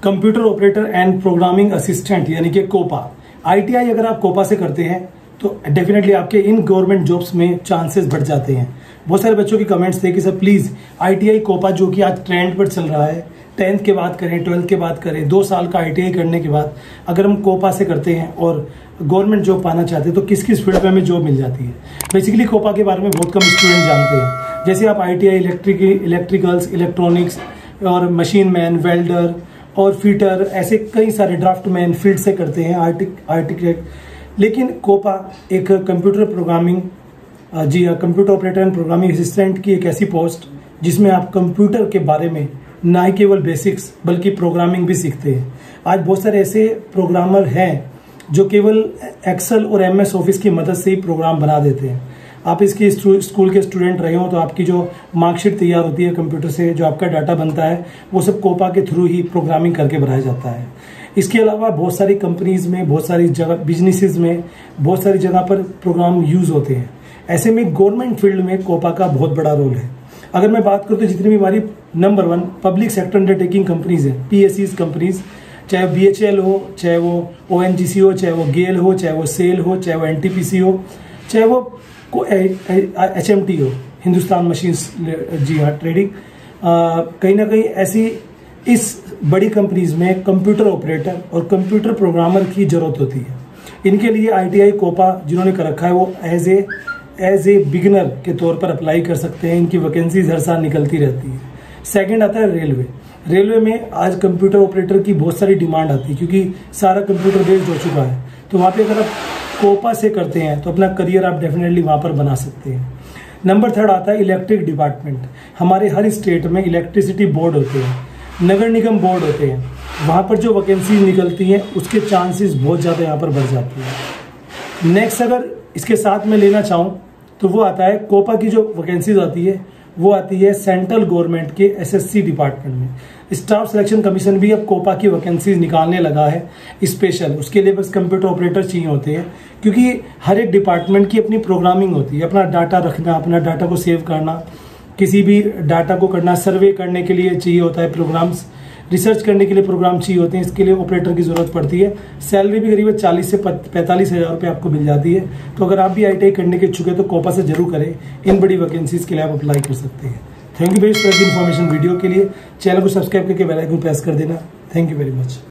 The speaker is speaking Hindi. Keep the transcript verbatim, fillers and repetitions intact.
Computer operator and programming assistant यानी कि कोपा। आईटीआई अगर आप कोपा से करते हैं तो डेफिनेटली आपके इन गवर्नमेंट जॉब्स में चांसेस बढ़ जाते हैं। बहुत सारे बच्चों की कमेंट्स थे कि सर प्लीज आईटीआई कोपा जो कि आज ट्रेंड पर चल रहा है, टेंथ के बाद करें, ट्वेल्थ के बाद करें, दो साल का आईटीआई करने के बाद अगर हम कोपा से करते हैं और गवर्नमेंट जॉब पाना चाहते हैं तो किस किस फील्ड में हमें जॉब मिल जाती है। बेसिकली कोपा के बारे में बहुत कम स्टूडेंट जानते हैं। जैसे आप आईटीआई इलेक्ट्रिक इलेक्ट्रिकल्स इलेक्ट्रॉनिक्स और मशीन मैन, वेल्डर और फिटर, ऐसे कई सारे ड्राफ्टमैन फील्ड से करते हैं, आर्टिक आर्टिटेक्ट। लेकिन कोपा एक कंप्यूटर प्रोग्रामिंग जी हाँ computer operator and programming assistant की एक ऐसी पोस्ट जिसमें आप कंप्यूटर के बारे में ना केवल बेसिक्स बल्कि प्रोग्रामिंग भी सीखते हैं। आज बहुत सारे ऐसे प्रोग्रामर हैं जो केवल एक्सेल और एमएस ऑफिस की मदद से ही प्रोग्राम बना देते हैं। आप इसकी स्कूल के स्टूडेंट रहे हो तो आपकी जो मार्कशीट तैयार होती है कंप्यूटर से, जो आपका डाटा बनता है वो सब कोपा के थ्रू ही प्रोग्रामिंग करके बनाया जाता है। इसके अलावा बहुत सारी कंपनीज में, बहुत सारी जगह बिजनेसेस में, बहुत सारी जगह पर प्रोग्राम यूज होते हैं। ऐसे में गवर्नमेंट फील्ड में कोपा का बहुत बड़ा रोल है। अगर मैं बात करूँ तो जितनी भी हमारी number one public sector undertaking companies है, पीएससीज कंपनीज, चाहे बीएचएल हो, चाहे वो ओएनजीसी हो, चाहे वो गेल हो, चाहे वो सेल हो, चाहे वो एनटीपीसी हो, चाहे वो एचएमटी हो, हिंदुस्तान मशीन्स जी हाँ ट्रेडिंग, कहीं ना कहीं ऐसी इस बड़ी कंपनीज में कंप्यूटर ऑपरेटर और कंप्यूटर प्रोग्रामर की जरूरत होती है। इनके लिए आईटीआई कोपा जिन्होंने कर रखा है वो as a as a beginner के तौर पर अप्लाई कर सकते हैं। इनकी वैकेंसीज हर साल निकलती रहती है। सेकंड आता है रेलवे। रेलवे में आज कंप्यूटर ऑपरेटर की बहुत सारी डिमांड आती है क्योंकि सारा कंप्यूटर बेस्ड हो चुका है। तो वहाँ पे अगर आप कोपा से करते हैं तो अपना करियर आप डेफिनेटली वहाँ पर बना सकते हैं। नंबर थर्ड आता है इलेक्ट्रिक डिपार्टमेंट। हमारे हर स्टेट में इलेक्ट्रिसिटी बोर्ड होते हैं, नगर निगम बोर्ड होते हैं। वहाँ पर जो वैकेंसीज निकलती हैं उसके चांसेस बहुत ज़्यादा यहाँ पर बढ़ जाती है। नेक्स्ट अगर इसके साथ में लेना चाहूँ तो वो आता है कोपा की जो वैकेंसीज आती है वो आती है सेंट्रल गवर्नमेंट के एसएससी डिपार्टमेंट में। स्टाफ सिलेक्शन कमीशन भी अब कोपा की वैकेंसीज निकालने लगा है स्पेशल। उसके लिए बस कंप्यूटर ऑपरेटर चाहिए होते हैं क्योंकि हर एक डिपार्टमेंट की अपनी प्रोग्रामिंग होती है, अपना डाटा रखना, अपना डाटा को सेव करना, किसी भी डाटा को करना, सर्वे करने के लिए चाहिए होता है प्रोग्राम्स, रिसर्च करने के लिए प्रोग्राम चाहिए होते हैं। इसके लिए ऑपरेटर की जरूरत पड़ती है। सैलरी भी करीब चालीस से पैंतालीस हजार रुपये आपको मिल जाती है। तो अगर आप भी आईटीआई करने के इच्छुक है तो कोपा से जरूर करें। इन बड़ी वैकेंसीज के लिए आप अप्लाई कर सकते हैं। Thank you very much information video के लिए। चैनल को सब्सक्राइब करके बेल आइकन प्रेस कर देना। Thank you very much.